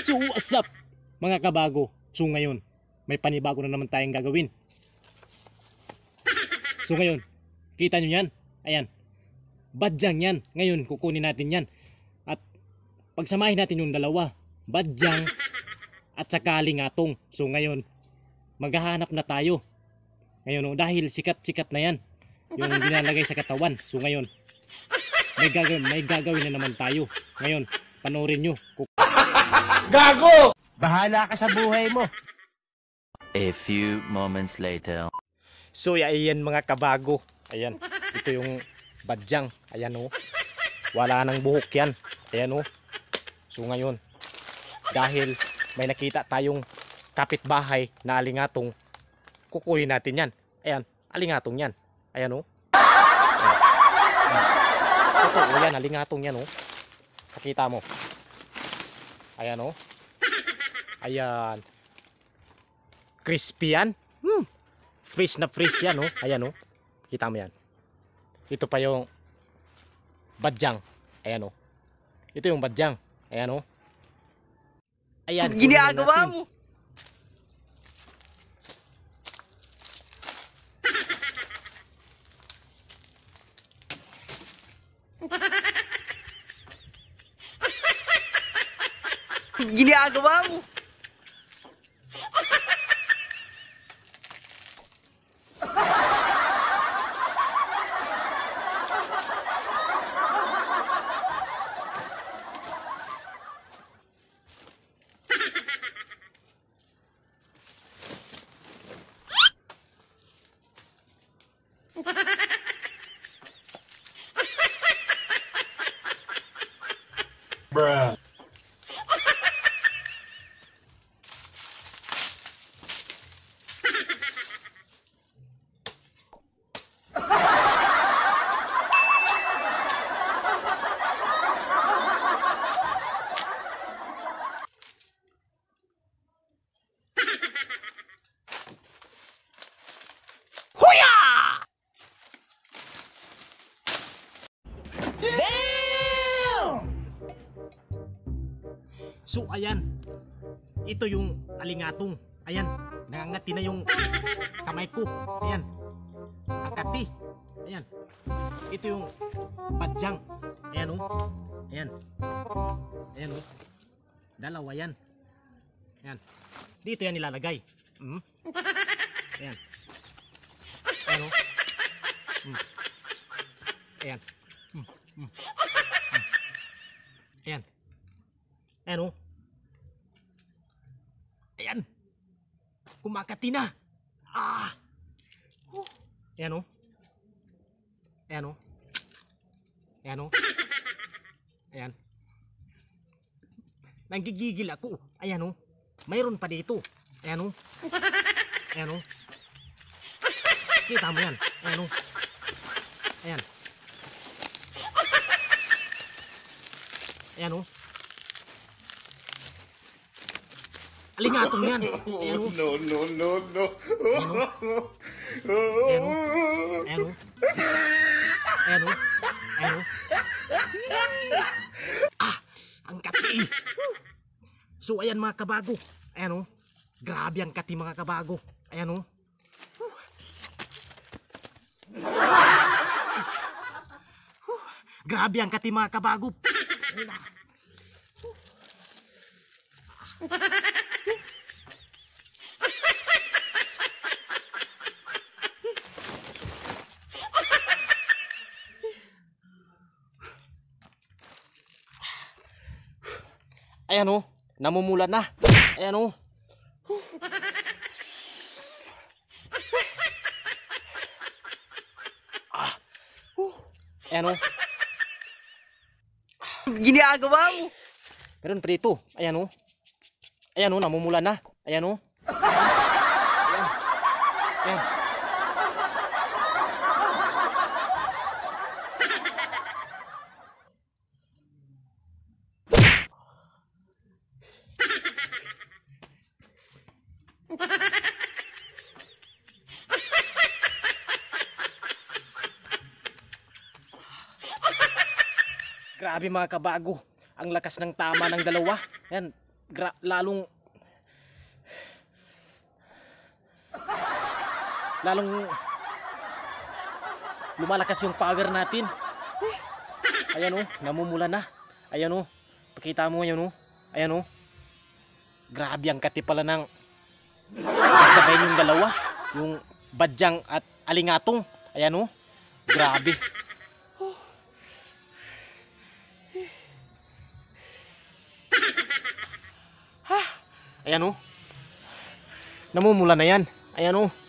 So what's up mga kabago? So ngayon, may panibago na naman tayong gagawin. So ngayon, kita nyo yan? Ayan, badyang yan. Ngayon, kukunin natin yan. At pagsamahin natin yung dalawa, badyang at saka lingatong. So ngayon, maghahanap na tayo. Ngayon, dahil sikat-sikat na yan, yung dinalagay sa katawan. So ngayon, may gagawin na naman tayo. Ngayon, panoorin nyo. Gago! Bahala ka sa buhay mo. A few moments later. So ayan mga kabago. Ayan, ito yung badyang. Ayan o. Wala nang buhok yan. Ayan o. So ngayon, dahil may nakita tayong kapitbahay na alingatong, kukunin natin yan. Ayan, alingatong yan. Ayan o. Totoo yan, alingatong yan o. Nakita mo. Ayan o. Ayan. Crispy yan. Fresh na fresh yan o. Ayan o. Kita mo yan. Ito pa yung badyang. Ayan o. Ito yung badyang. Ayan o. Ayan. Ginagawa mo. Ginagawa mo. Bruh. So ayan, ito yung alingatong. Ayan, nangangati na yung kamay ko. Ayan, angkati. Ayan, ito yung badyang. Ayan o. Ayan. Ayan o. Dalawa yan. Ayan. Dito yan nilalagay. Ayan. Ayan o. Ayan. Ayan. Ayan o. Ayan. Kumakati na. Ayan o. Ayan o. Ayan o. Ayan. Nanggigigil ako. Ayan o. Mayroon pa dito. Ayan o. Ayan o. Kita mo yan. Ayan o. Ayan. Ayan o. Alingatong yan. Ayan o. No. Ayan o. Ayan o. Ayan o. Ayan o. Ang kati. So ayan mga kabago. Ayan o. Grabe ang kati mga kabago. Ayan o. Grabe ang kati mga kabago. Ayan o, namumula na. Ayan o. Ayan o. Ginagawa mo. Meron pa dito. Ayan o. Ayan o, namumula na. Ayan o. Ayan. Ayan. Grabe mga kabago. Ang lakas ng tama ng dalawa. Yan. lalong lumalakas yung power natin. Ayan oh, namumula na. Ayan oh, pakita mo yan oh. Ayan oh. Grabe ang kati pala ng sabay yung dalawa. Yung badyang at alingatong. Ayan oh. Grabe. Ayan oh. Namumula na yan. Ayan oh.